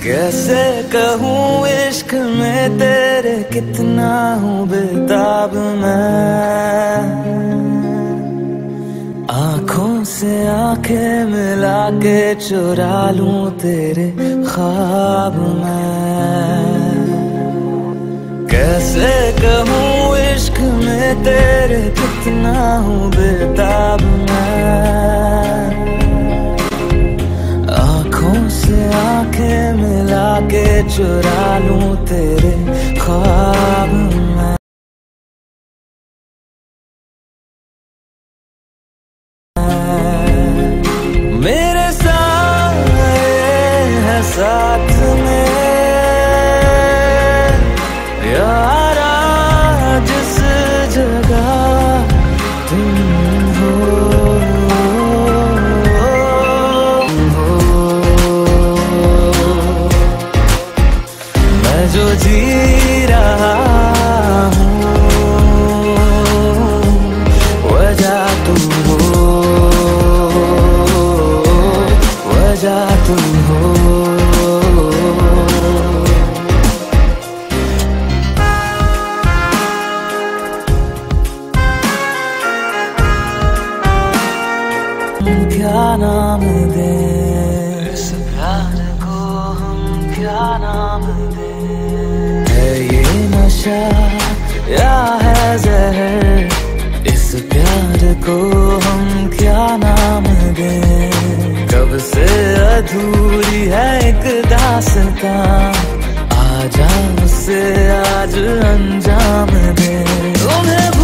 कैसे कहूँ इश्क में तेरे कितना हूँ बेताब मैं, आँखों से आंखें मिला के चुरा लूं तेरे ख्वाब मैं। कैसे कहूँ इश्क में तेरे कितना हूँ बेताब मैं, आँखों से आंखें मिला के चुरा लूं तेरे ख्वाब मैं। मेरे साए है साथ में यारा, जिस जगह तुम हो मैं जो जी रहा हूँ वजह तुम हो, वजह तुम हो। क्या नाम दें इस प्यार को, हम क्या नाम दें? है ये नशा या है जहर, इस प्यार को हम क्या नाम दें? कब से अधूरी है एक दास्तां, आजा उसे आज अंजाम दे। तुम्हें